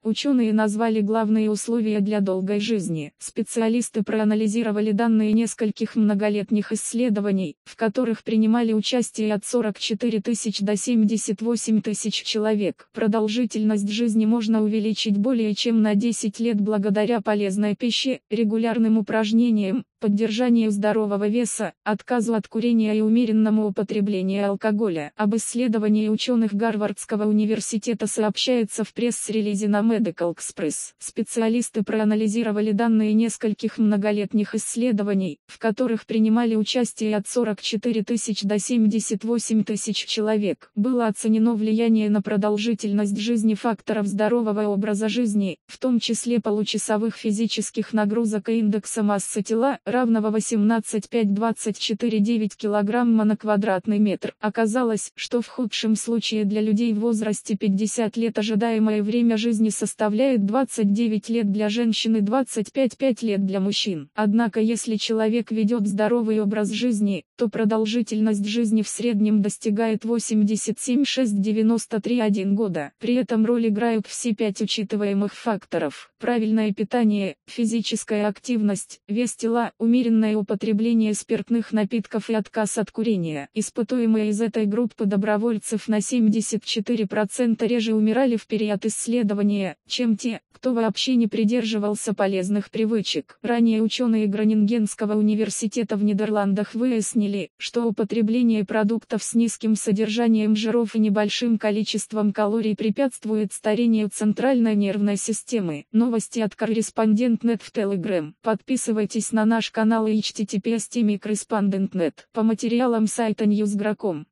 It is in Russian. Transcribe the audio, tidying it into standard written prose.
Ученые назвали главные условия для долгой жизни. Специалисты проанализировали данные нескольких многолетних исследований, в которых принимали участие от 44 тысяч до 78 тысяч человек. Продолжительность жизни можно увеличить более чем на 10 лет благодаря полезной пище, регулярным упражнениям, поддержанию здорового веса, отказу от курения и умеренному употреблению алкоголя. Об исследовании ученых Гарвардского университета сообщается в пресс-релизе на Medical Express. Специалисты проанализировали данные нескольких многолетних исследований, в которых принимали участие от 44 тысяч до 78 тысяч человек. Было оценено влияние на продолжительность жизни факторов здорового образа жизни, в том числе получасовых физических нагрузок и индекса массы тела, равного 18,5-24,9 кг на квадратный метр. Оказалось, что в худшем случае для людей в возрасте 50 лет ожидаемое время жизни составляет 29 лет для женщин и 25,5 лет для мужчин. Однако если человек ведет здоровый образ жизни, то продолжительность жизни в среднем достигает 87,693 года. При этом роль играют все 5 учитываемых факторов: правильное питание, физическая активность, вес тела, умеренное употребление спиртных напитков и отказ от курения. Испытуемые из этой группы добровольцев на 74% реже умирали в период исследования, чем те, кто вообще не придерживался полезных привычек. Ранее ученые Гронингенского университета в Нидерландах выяснили, что употребление продуктов с низким содержанием жиров и небольшим количеством калорий препятствует старению центральной нервной системы. Новости от Корреспондент.нет в Telegram. Подписывайтесь на наш канал и https://correspondent.net. По материалам сайта Newsgro.com.